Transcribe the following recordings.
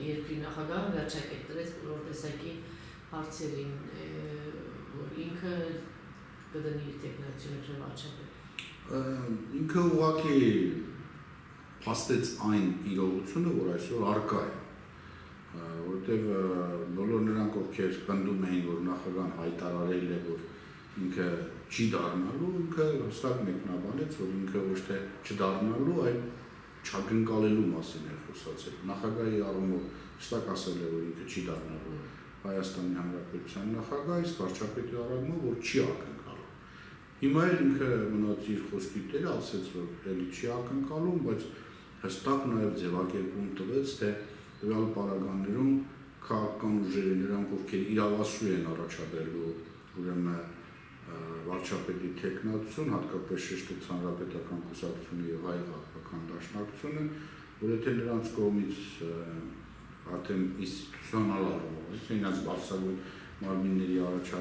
երկրի նախագահը վերջակետրեց բոլոր տեսակի հարցերին, որ ինքը կդնի իր տեխնոլոգիաները վարչապետ։ Ինքը ուղղակի փաստեց այն իրողությունը, որ այսօր առկա է, որովհետև բոլոր նրանք, ովքեր պնդում էին, որ նախագահան հայտարարել է, որ ինքը չի դառնալու, ինքը հստակ մեկնաբանեց, որ ինքը ոչ թե չդառնալու, այլ չակնկալելու մասին է խոսացել։ Նախագահի առումով հստակ ասել է, որ ինքը չի դառնալու Հայաստանի Հանրապետության նախագահ, իսկ վարչապետի առումով, որ չի ակնկալում։ Հիմա էլ ինքը մնաց իր խոսքի տերը, ասեց, որ էլի չի ակնկալում, բայց հստակ նաև ձևակերպում տվեց, թե տվյալ պարագաներում քաղաքական ուժերը նրանք, ովքեր իրավասու են առաջադրելու ուրեմն վարչապետի թեկնածություն, հատկապես շեշտեց Հանրապետական կուսակցությունը եւ Հայ քաղաքական դաշնակցությունը, որ եթե նրանց կողմից արդեն ինստիտուցիոնալ առումով, իրենց բարձրագույն մարմինների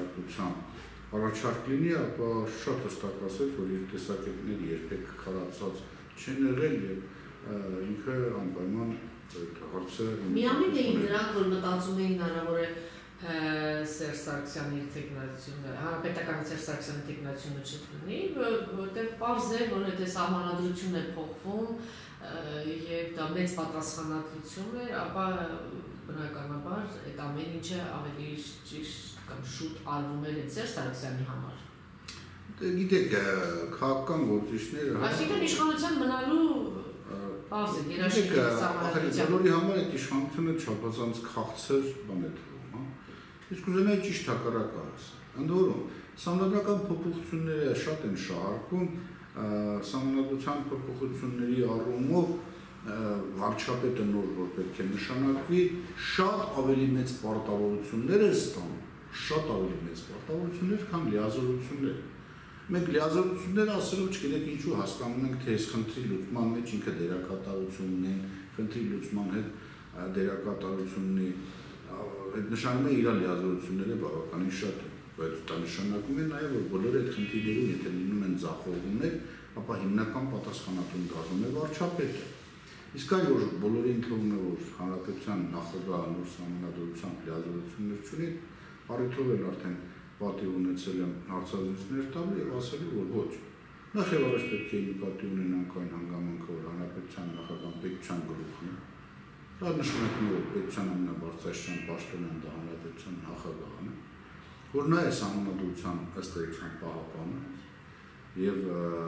առաջարկ լինի, ապա շատ հստակ ասեց, որ իր տեսակետները երբեք քարացած չեն եղել եւ ինքը անպայման հարցը միամիտ էին նրանք, որ մտածում էին հնարավոր է Սերժ Սարգսյանի տեխնոլոգիությունը, հանրապետական Սերժ Սարգսյանի տեխնոլոգիությունը չդնի, որտեղ պարզ է, որ եթե սահմանադրություն է փոխվում եւ դա մեծ պատասխանատվություն է, ապա բնականաբար այդ ամեն ինչը ավելի ճիշտ կամ շուտ արվում է Սերժ Սարգսյանի համար։ Գիտեք, քաղաքական գործիչները այսինքն իշխանության մնալու պարզ է, երաշխիքի սահմանադրության բոլորի համար այդ իշխանությունը չափազանց քաղցր բան է թվում, իսկ ուզենայի ճիշտ հակառակը ասել։ Ընդ որում, սահմանադրական փոփոխությունները շատ են շահարկում, սահմանադրության փոփոխությունների առումով վարչապետը նոր որ պետք է նշանակվի, շատ ավելի մեծ պարտավորություններ է ստանում, շատ ավելի մեծ պարտավորություններ, քան լիազորություններ։ Մենք լիազորություններ ասելով չգիտեք ինչու հասկանում ենք, թե այս խնդրի լուծման մեջ ինքը դերակատարություն ունեն, խնդրի լուծման հետ դերակատարություն ունի, այդ նշանակում է իր լիազորությունները բավականին շատ են, բայց դա նշանակում է նաև, որ բոլոր այդ խնդիրներում, եթե լինում են ձախողումներ, ապա հիմնական պատասխանատուն դառնում է վարչապետը։ Իսկ այն, որ բոլորին թվում է, որ հանրապետության նախագահը նոր սահմանադրությամբ լիազորություններ չունի, առիթով էլ արդեն պատիվ ունեցել եմ հարցազրույցներ տալու եւ ասելու, որ ոչ։ Նախ եւ առաջ պետք է նկատի ունենանք այն հանգամանքը, որ հանրապետության նախագահան պետության գլուխն է։ Դա նշանակում է, որ պետության ամենաբարձրաստիճան պաշտոնյան դա հանրապետության նախագահն է, որ նա է սահմանադրության ըստ էության պահապանը եւ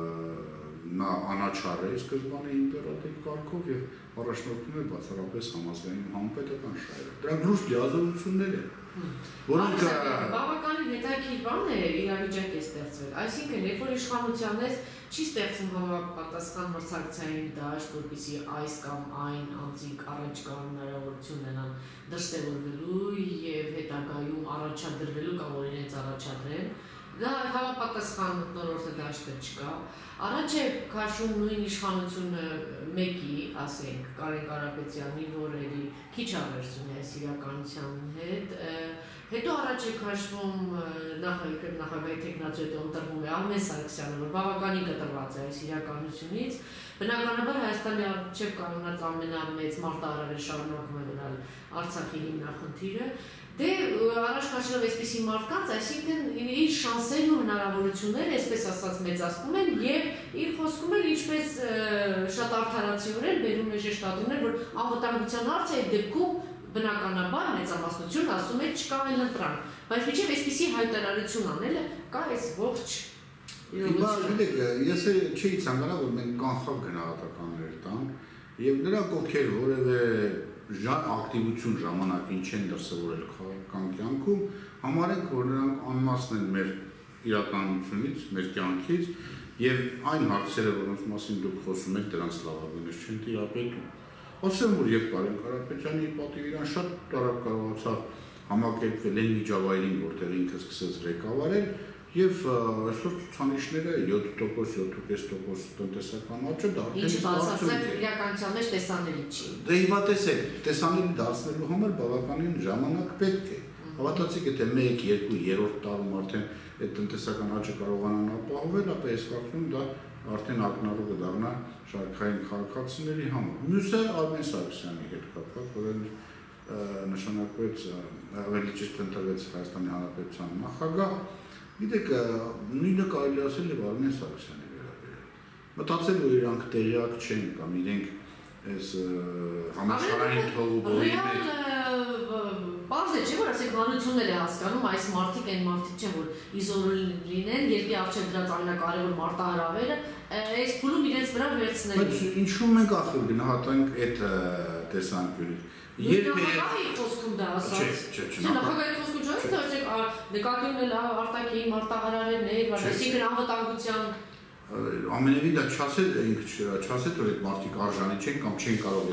նա անաչառ է սկզբանե իմպերատիվ կարգով եւ առաջնորդում է բացառապես համազգային համապետական շահերը։ Դրանք լուրջ լիազորություններ են, որոնք բավականին հետաքրքիր բան է, իրավիճակ է ստեղծվել։ Այսինքն, երբ որ իշխանության ես չի ստեղծում համապատասխան մրցակցային դաշտ, որպեսզի այս կամ այն անձինք առաջ գան հնարավորություն ունենան դրսևորվելու եւ հետագայում առաջադրվելու կամ որ իրենց առաջադրեն, դա համապատասխան նորորդ դաշտը չկա։ Առաջ է քաշում նույն իշխանությունը մեկի, ասենք, Կարեն Կարապետյանի, որ էլի քիչ ավերսում է այս իրականության հետ, հետո առաջ է քաշվում նախագահի տեխնացու հետ ընտրվում է Արմեն Սարգսյանը, որ բավականին կտրված է այս իրականությունից, բնականաբար Հայաստանի առջև կանգնած ամենամեծ մարտահրավերը շարունակում է մնալ Արցախի հիմնախնդիրը, դե առաջ քաշելով այսպիսի մարդկանց, այսինքն իր շանսերն ու հնարավորությունները, այսպես ասած, մեծացնում են եւ իր խոսքում էլ ինչպես շատ արդարացիորեն բերում է շեշտադրումներ, որ անվտանգության հարցը այդ դեպքում բնականաբար մեծամասնություն ասում է չկա այլ ընտրանք, բայց մինչև այսպիսի հայտարարություն անելը կա այս ողջ Հիմա գիտեք, ես չէի ցանկանա, որ մենք կանխավ գնահատականներ տանք եւ նրանք ովքեր որևէ ակտիվություն ժամանակին չեն դրսևորել քաղաքական կյանքում, համարենք, որ նրանք անմասն են մեր իրականությունից, մեր կյանքից եւ այն հարցերը, որոնց մասին դուք խոսում եք, դրանց լավագույնս չեն տիրապետում։ Ասեմ, որ եւ Կարեն Կարապետյանի պատիվ իրան շատ տարավ կարողացավ համակերպվել այն միջավայրին, որտեղ ինքը սկսեց ղեկավարել եւ այսօր ցուցանիշները 7%, 7.5% տնտեսական աճը դա արդեն բացարձակ իրականության մեջ տեսանելի չի։ Դե հիմա տեսեք, տեսանելի դարձնելու համար բավականին ժամանակ պետք է։ Հավատացիք, եթե 1-2-3 տարում արդեն այդ տնտեսական աճը կարողանան ապահովել, ապա ես կարծում եմ դա արդեն ակնառու կդառնա շարքային քաղաքացիների համար։ Մյուսը Արմեն Սարգսյանի հետ կապված, որը նշանակվեց ավելի ճիշտ ընտրվեց Հայաստանի Հանրապետության նախագահ, գիտեք, նույնը կարելի ասել եւ Արմեն Սարգսյանի վերաբերյալ։ Մտածել որ իրանք տեղյակ չեն կամ իրենք այս համաշխարհային թողուբորի Պարզ է, չէ՞ որ ասեք հանրություններ է հասկանում, այս մարդիկ այն մարդիկ չեն, որ իզոլոտ լինեն, երկրի առջև դրած ամենակարևոր մարտահրավերը, այս փուլում իրենց վրա վերցնելու։ Բայց ինչու մենք ախր գնահատենք այդ տեսանկյունից։ Նախագահի խոսքում դա ասաց։ Չէ, նախագահի խոսքում չէ, ասեք նկատի ունել արտաքին մարտահրավերներ, այսինքն անվտանգության ամենևին դա չասեց որ այդ մարդիկ արժանի չեն կամ չեն կարող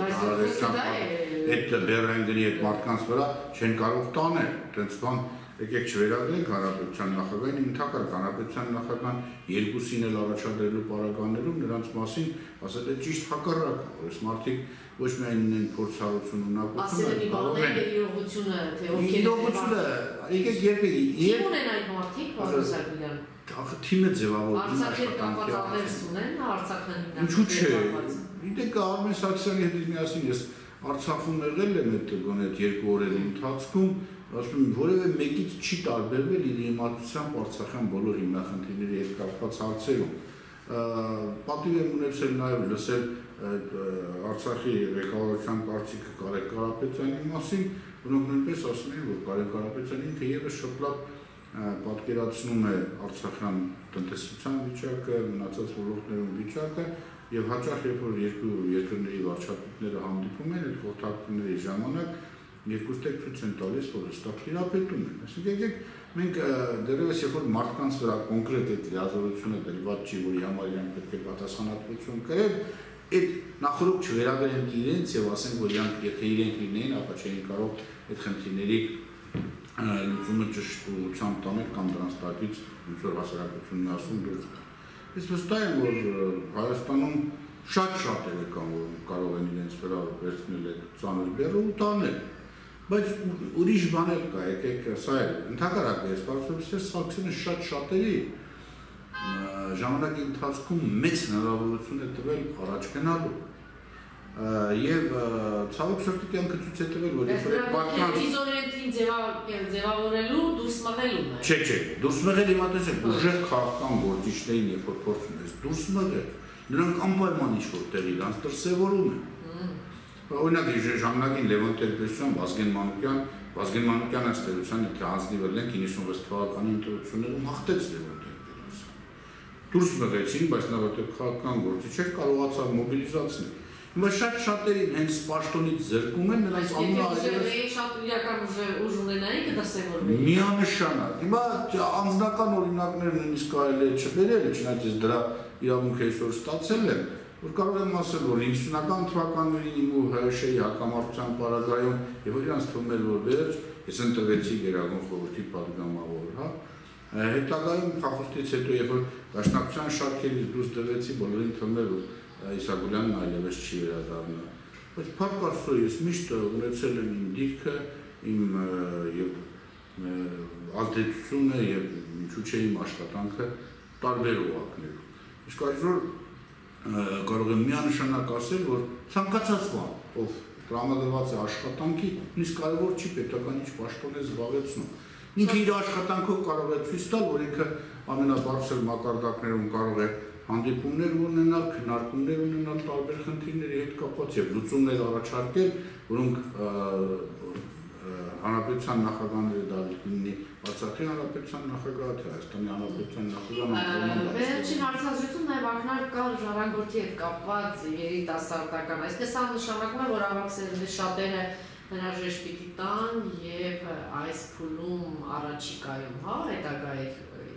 այդ բեռանգնի այդ մարդկանց վրա չեն կարող տանել, այդպես բան եկեք չվերագրենք հանրապետության նախագահին, ընդհակառակ հանրապետության նախագահան երկուսին էլ առաջադրելու պարագաներում նրանց մասին ասել է ճիշտ հակառակը, որ այս մարդիկ ոչ միայն ունեն փորձառություն ունակություն, կարող են իրողությունը, թե ովքեր եկեք երբ ունեն այդ մարդիկ, Վարդան թիմը ձևավորվում Արցախի կապված ալերս ունեն, Արցախն ինչու՞ չէ։ Գիտեք, Արմեն Սարգսյանի հետ միասին ես Արցախում եղել եմ այդ գոնե 2 օրերի ընթացքում, ասում եմ, որևէ մեկից չի տարբերվել իր իմացությամբ Արցախյան բոլոր հիմնախնդիրների հետ կապված հարցերում։ Պատիվ եմ ունեցել նաև լսել Արցախի ղեկավարության կարծիքը Կարեն Կարապետյանի մասին, որոնք նույնպես ասում են, որ Կարեն Կարապետյանը ինքը ևս շփոթ պատկերացնում է Արցախյան տնտեսության վիճակը, մնացած ոլորտներում վիճակը եւ հաճախ երբ որ երկու երկրների վարչապետները հանդիպում են այդ խորհրդակցությունների ժամանակ երկուս տեղ ցույց են տալիս որ հստակ տիրապետում են։ Այսինքն եկեք մենք դեռևս երբ որ մարդկանց վրա կոնկրետ այդ լիազորությունը դրված չի, որի համար իրենք պետք է պատասխանատվություն կրեն, այդ նախորդ չվերագրենք իրենց եւ ասենք որ իրանք եթե իրենք լինեին, ապա չէին կարող այդ խնդիրների լուծումը ճշտ ուղղությամբ տանել կամ դրանց տակից ինչ որ հասարակությունն ասում դուրս գա։ Ես վստահ եմ որ Հայաստանում շատ կան որ կարող են իրենց վրա վերցնել այդ ծանր բեռը ու տանել։ Բայց ուրիշ բան էլ կա, եկեք սա է ընդհակառակը ես կարծում եմ Սարգսյանը շատ շատերի ժամանակի ընթացքում մեծ հնարավորություն է տվել առաջ գնալու եւ ցավոք սրտի կյանքը ցույց է տվել որ երբ մարդկանց իզոլենտին ձևավորելու դուրս մղելուն է։ Չէ, դուրս մղել հիմա տեսեք ուժեղ քաղաքական գործիչներին երբ որ փորձում ես դուրս մղել, նրանք անպայման ինչ-որ տեղի իրանց դրսևորում են։ Օրինակ ժամանակին Լևոն Տեր-Պետրոսյան, Վազգեն Մանուկյանը ըստ էության եթե հանձնիվել են 96 թվականի ընտրություններում հաղթեց Լևոն Տեր-Պետրոսյանը։ Դուրս մղեցին, բայց նա որտեղ քաղաքական գործիչ էր կարողացավ մոբիլիզացնել։ Հիմա շատ շատերին հենց պաշտոնից զրկում են նրանց ամենաայլևս շատ իրական ուժ ունենային կդրսևորվի։ Միանշանակ։ Հիմա անձնական օրինակներ նույնիսկ կարելի է չբերել, չնայած ես դրա իրավունք այսօր ստացել եմ, որ կարող եմ ասել, որ 90-ական թվականներին իմ ու ՀՀՇ-ի հակամարտության պարագայում, եւ որ իրանց թվում էր, որ վերջ, ես ընտրվեցի Գերագույն խորհրդի պատգամավոր, հա։ Հետագայում փախուստից հետո, երբ որ դաշնակցության շարքերից դուրս դրվեցի, բոլորին թվում էր, որ Իսագուլյանն այլևս չի վերադառնա։ Բայց փառք Աստծո ես միշտ ունեցել եմ իմ դիրքը, իմ ազդեցությունը եւ ինչու՞ չէ իմ աշխատանքը տարբեր օղակներով։ Իսկ այսօր կարող եմ միանշանակ ասել, որ ցանկացած բան, ով տրամադրված է աշխատանքի, նույնիսկ կարևոր չի պետական ինչ պաշտոն է զբաղեցնում։ Ինքը իր աշխատանքով կարող է ցույց տալ, որ ինքը ամենաբարձր մակարդակներում կարող է հանդիպումներ ունենալ, քննարկումներ ունենալ տարբեր խնդիրների հետ կապված եւ լուծումներ առաջարկել, որոնք հանրապետության նախագահները դա լինի Արցախի հանրապետության նախագահը, թե Հայաստանի հանրապետության նախագահը։ Վերջին հարցազրույցում նաեւ ակնարկ կար ժառանգորդի հետ կապված երիտասարդական, այսինքն սա նշանակում է, որ ավակսերների շատերը հրաժեշտ պիտի տան եւ այս փուլում առաջիկայում, հա, հետագայում,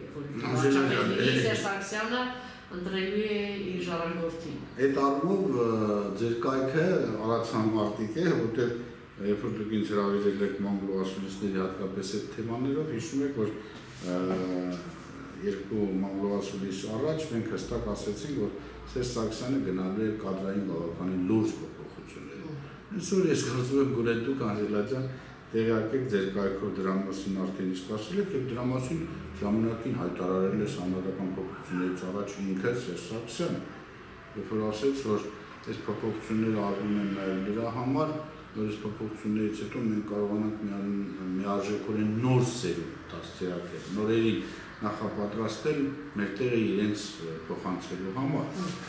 որ Սարգսյանը ընտրելու է իր ժառանգորդին։ Այդ առումով ձեր կայքը արածան մարտիկ է, որտեղ երբ որ դուք ինձ հրավիրել եք մանգլոասուլիստների հատկապես այդ թեմաներով, հիշում եք, որ երկու մանգլոասուլիս առաջ մենք հստակ ասեցինք, որ Սերժ Սարգսյանը գնալու է կադրային բավականին լուրջ փոփոխությունների։ Այսօր ես կարծում եմ, որ դուք Անժելա ջան տեղյակեք ձեր կայքով դրա մասին արդեն իսկ ասել եք եւ դրա մասին ժամանակին հայտարարել է համապատասխան փոփոխություններից առաջ ինքը Սերժ Սարգսյանը, երբ որ ասեց, որ այս փոփոխությունները արվում են նաեւ դրա համար, որից փոփոխություններից հետո մենք կարողանանք միարժեքորեն նոր սերունդ դաստիարակել, նորերին նախապատրաստել մեր տեղը իրենց փոխանցելու համար։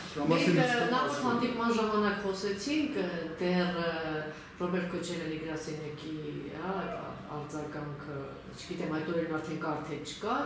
Նախորդ հանդիպման ժամանակ խոսեցինք դեռ Ռոբերտ Քոչարյանի գրասենյակի արձագանքը, չգիտեմ այդ օրերն արդեն կար թե չկար,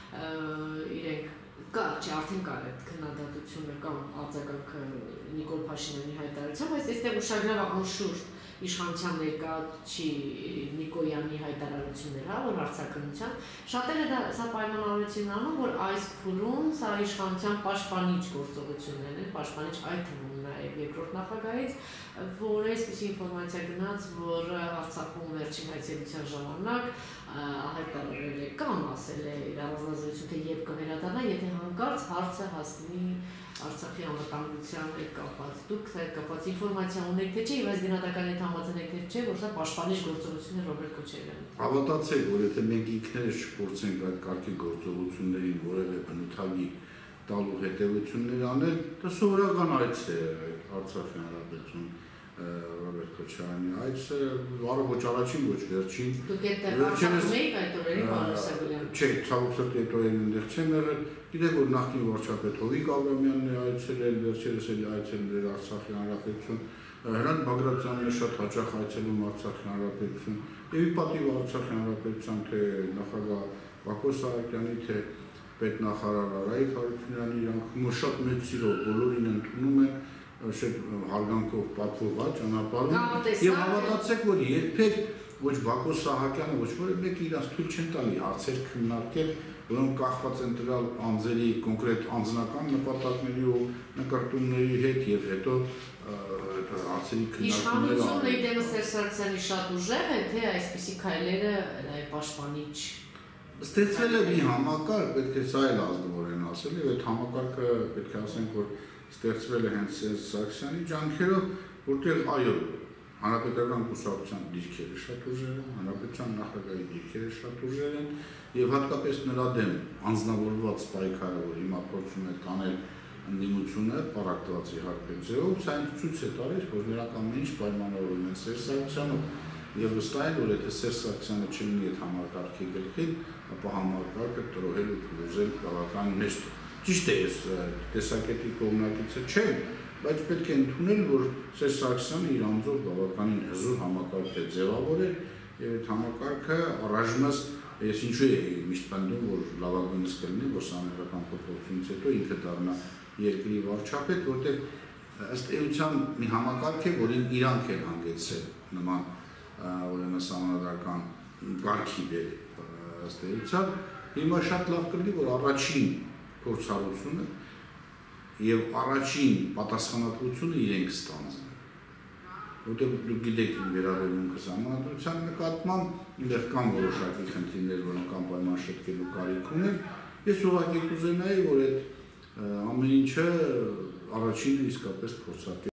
իրենք կար, չէ, արդեն կար այդ քննադատությունը կամ արձագանքը Նիկոլ Փաշինյանի հայտարարությամբ, բայց այստեղ ուշագրավ անշուշտ իշխանության ներկայացուցիչ Նիկոյանի հայտարարություններ, որ արձակնության, շատերը սա պայմանավորություն անում, որ այս փուլում սա իշխանության պաշտպանիչ գործողություններն են, պաշտպանիչ այդ թվում նաև երկրորդ նախագահից, որ այսպիսի ինֆորմացիա գնաց, որ Արցախում վերջին այցելության ժամանակ հայտարարել է կամ ասել է իր առանձնազրույցում, թե երբ կվերադառնա, եթե հանկարծ հարցը հասնի Արցախի անվտանգության հետ կապված, դուք այդ կապված ինֆորմացիա ունեք թե չէ, եւ այս գնահատականի հետ համաձայնեք թե չէ, որ սա պաշտպանիչ գործողություն է Ռոբերտ Քոչարյանի։ Հավատացեք, որ եթե մենք ինքներս չփորձենք այդ կարգի գործողություններին որևէ բնութագի տալու հետևություններ անել, դա սովորական այց է Արցախի հանրապետություն Ռոբերտ Քոչարյանի այցը, ոչ առաջին, ոչ վերջին։ Դուք այդտեղ Արցախում եք այդ օրերին, պարոն Իսագուլյան։ Չէ, ցավոք սրտի այդ օրերին այնտեղ չեմ եղել։ Գիտեք, որ նախկին վարչապետ Հովիկ Աբրամյանն է այցելել, վերջերս էլ այցելել էր Արցախի հանրապետություն, Հրանտ Բագրատյանն է շատ հաճախ այցելում Արցախի հանրապետություն, եւ ի պատիվ Արցախի հանրապետության թե նախագահ Բակո Սահակյանի, թե պետնախարար Արայիկ Հարությունյանի, իրանք շատ մեծ սիրով բոլորին ընդունում են շատ հարգանքով պատվովա ճանապարհում եւ հավատացեք, որ երբեք ոչ Բակո Սահակյանը, ոչ որևէ մեկը իրաց թույլ չեն տալի հարցեր քննարկել, որոնք կախված են տվյալ անձերի կոնկրետ անձնական նպատակների ու նկարտումների հետ եւ հետո հարցերի քննարկումները։ Իշխանությունը իդեմս Սարգսյանի շատ ուժեղ է, թե այսպիսի քայլերը այլ պաշտպանիչ ստեղծվել է մի համակարգ, պետք է սա էլ ազնվորեն ասել, եւ այդ համակարգը պետք է ասենք, որ ստեղծվել է հենց Սարգսյանի ջանքերով, որտեղ այո, հանրապետական կուսակցության դիրքերը շատ ուժեղ են, հանրապետության նախագահի դիրքերը շատ ուժեղ են, եւ հատկապես նրա դեմ անձնավորված պայքարը, որ հիմա փորձում է կանել ընդդիմությունը, պարակտված իհարկե ձևով, սա ցույց է տալիս, որ նրանք ամեն ինչ պայմանավորում են Սարգսյանով, եւ վստահ եմ, որ եթե Սարգսյանը չլինի այդ համակարգի գլխին, ապա համակարգը տրոհել ու փլուզել բավական մեծ։ Ճիշտ է, ես տեսակետի կողմնակիցը չեմ, բայց պետք է ընդունել, որ Սարգսյանը իր անձով բավականին հզոր համակարգ է ձևավորել եւ այդ համակարգը առայժմս ես ինչու է միշտ պնդում, որ լավագույնս կլինի, որ սահմանադրական փոփոխությունից հետո ինքը դառնա երկրի վարչապետ, որտեղ ըստ էության մի համակարգ է, որին իրանք են հանգեցրել նման ուրեմն սահմանադրական կարգի վեր ըստ էության, հիմա շատ լավ կլինի, որ առաջին փորձառությունը եւ առաջին պատասխանատվությունը իրենք ստանձնեն։ Որտեղ դուք գիտեք իմ վերաբերմունքը սահմանադրության նկատմամբ, այնտեղ կան որոշակի խնդիրներ, որոնք անպայման շտկելու կարիք ունեն։ Ես ուղղակի կուզենայի, որ այդ ամեն ինչը առաջինը իսկապես փորձարկել